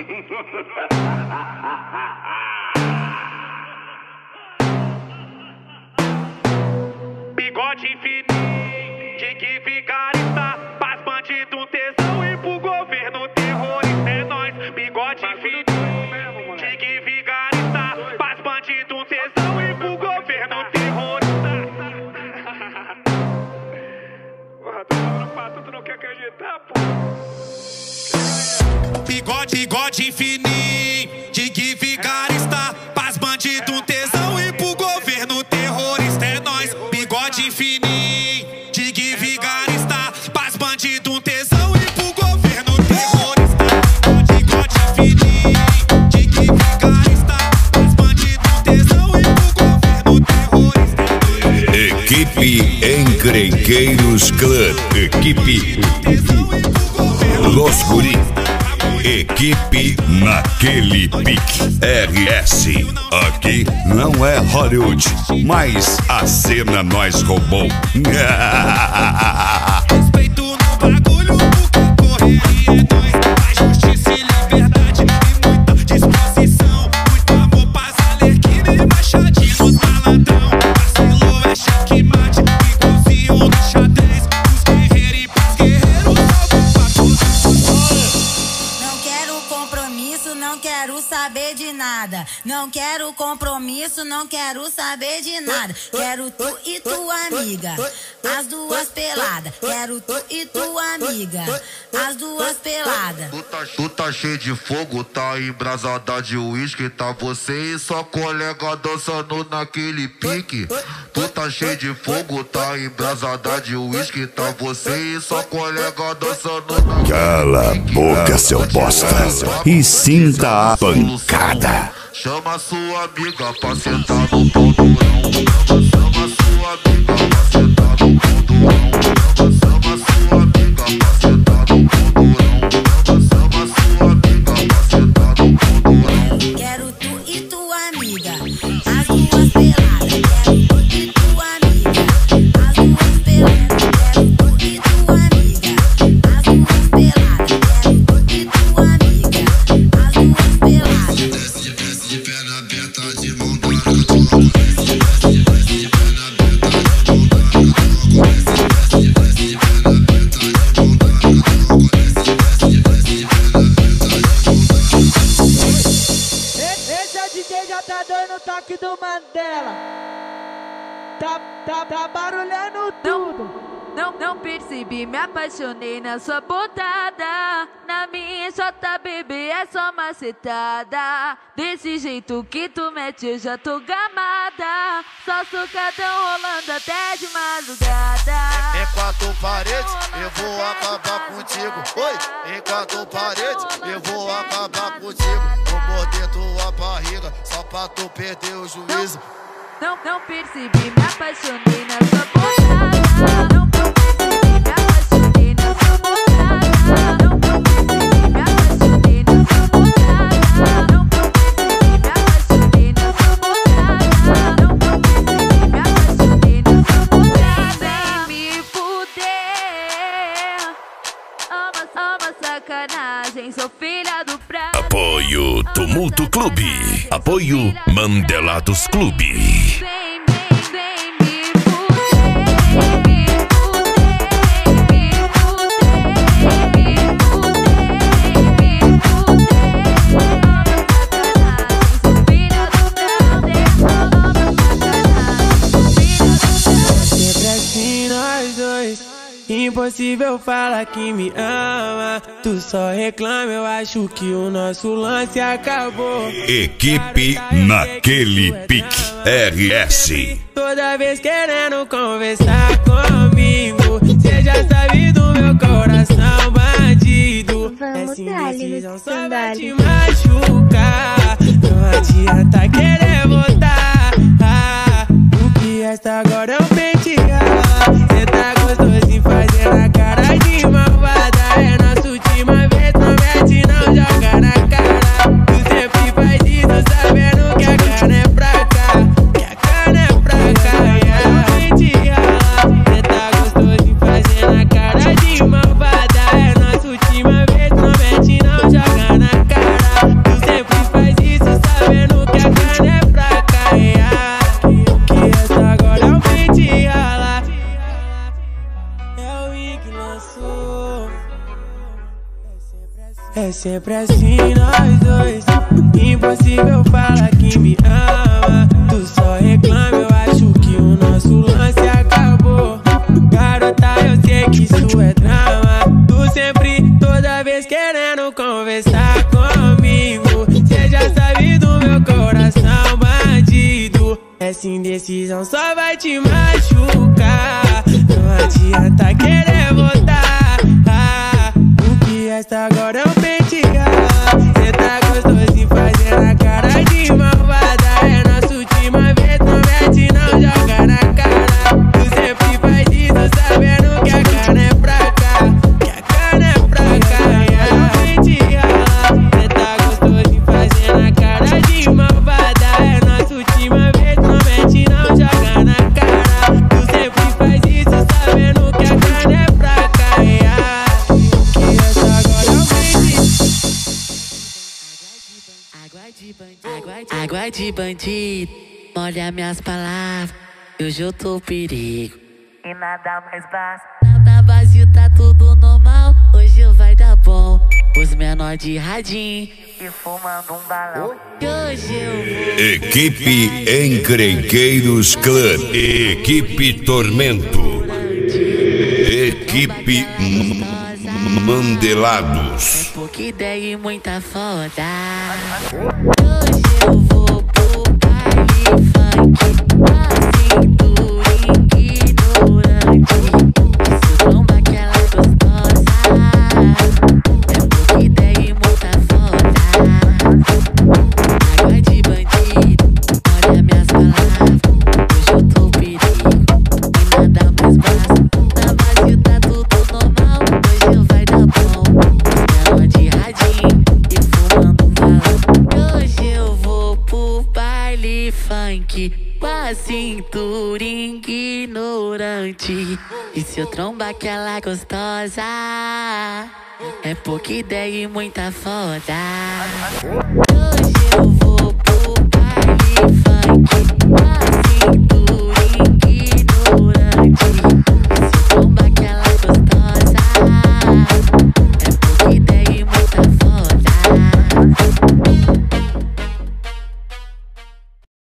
Bigode fininho, de que vigarista, faz bandido um tesão e pro governo terrorista é nóis. Bigode fininho, de que vigarista, faz bandido um tesão e pro governo terrorista. Porra, tu falando pra tu não quer acreditar, pô. Bigode fininho, de que vigarista, faz bandido um tesão e pro governo terrorista é nóis. Bigode fininho, de que vigarista, faz bandido um tesão e pro governo terrorista. Bigode fininho, de que vigarista, faz bandido um tesão e pro governo terrorista. Equipe Encrenqueiros Clã, equipe Los Guri, equipe Naquele Pique RS. Aqui não é Hollywood, mas a cena nós roubou. Respeito no bagulho, porque correria é nóis. A justiça e liberdade e muita disposição. Muito amor, paz, alerquina e machadinho nos malandrão. Vacilou é checkmate, igualzinho no xadrez. Os guerreiros e paz guerreiros, salve pra todos. Não quero compromisso, não quero saber de nada. Não quero compromisso, não quero saber de nada. Quero tu e tua amiga, as duas peladas. Quero tu e tua amiga, as duas peladas. Tu tá cheio de fogo, tá embrasada de uísque. Tá você e sua colega dançando naquele pique. Tu tá cheio de fogo, tá embrasada de uísque. Tá você e sua colega dançando naquele pique. Cala a boca, seu bosta, e sinta a pancada. Chama sua amiga pra sentar no pau durão. Chama sua amiga pra sentar no pau durão. Chama sua amiga pra sentar no pau durão. Chama sua amiga pra sentar no pau durão. Quero tu e tua amiga, as duas peladas. Quero tu e tua amiga, as duas peladas. Quero tu e tua amiga, as duas peladas. Quero tu e tua amiga, as duas peladas. Desce de perna aberta, de mão dada, desce de perna aberta, de mão dada, desce de perna aberta, de mão dada. Esse é o DJ já tá dando o toque do Mandela. Tá barulhando tudo. Não percebi, me apaixonei na sua botada. Na minha JBB é só macetada. Desse jeito que tu mete eu já tô gamada. Só socadão rolando até de madrugada. Em quatro paredes eu vou acabar contigo. Oi, em quatro paredes eu vou acabar contigo. Vou morder tua barriga só pra tu perder o juízo. Não percebi, me apaixonei na sua botada. Não percebi, me apaixonei na sua botada. Não percebi, me apaixonei na sua botada. Não percebi, me apaixonei na sua botada. Não percebi, me apaixonei na sua botada. Vem me fuder, ama sacanagem, sou filha do prato. Apoio Tumulto Clube, apoio Mandelados Clube. Impossível falar que me ama. Tu só reclama, eu acho que o nosso lance acabou. Equipe Naquele Pique RS. Toda vez querendo conversar comigo, cê já sabe do meu coração bandido. Essa indecisão só vai te machucar. Não adianta querer voltar. O que resta agora é um penteado. Cê tá gostoso em fazer a cara de malvada. É nossa última vez, promete não joga na cara. Tu sempre faz isso sabendo que a cana é pra cá. Que a cana é pra cá, e ela vem te ralar. Cê tá gostoso em fazer a cara de malvada. É nossa última vez, promete não joga na cara. É sempre assim nós dois. Impossível falar que me ama. Tu só reclama, eu acho que o nosso lance acabou. Garota, eu sei que isso é drama. Tu sempre, toda vez querendo conversar comigo. Cê já sabe do meu coração bandido. Essa indecisão só vai te machucar. Não adianta querer voltar. O que resta agora é um penteado. Cê tá gostosinho fazendo a cara de malvada. É nossa última vez, não mete, não joga na cara. Tu sempre faz isso sabendo que a cana é pra cá. Que a cana é pra cá. É um penteado. Cê tá gostosinho fazendo a cara de malvada. É nossa última vez, não mete, não joga na cara. Tu sempre faz isso sabendo que a cana é pra cá. Água de bandido, molha minhas palavras, hoje eu tô perigo. E nada mais basta. Na base tá tudo normal, hoje vai dar bom. Os menor de radinho e fumando um balão. E hoje eu vou. Equipe Encrenqueiros Clã, Equipe Tormento, Equipe Mandelados. É pouca ideia e muita foda. Hoje eu vou pro baile funk, assim do ignorante. Isso tromba aquela gostosa. É pouca ideia e muita foda. Água de bandido, olha minhas palavras. Hoje eu tô perigo e nada mais basta. Na base tá tudo normal, hoje vai dar bom. Menor de radinho e fumando um balão. Hoje eu vou pro baile funk com a cintura ignorante. E se eu trombar aquela gostosa, é pouca ideia e muita foda.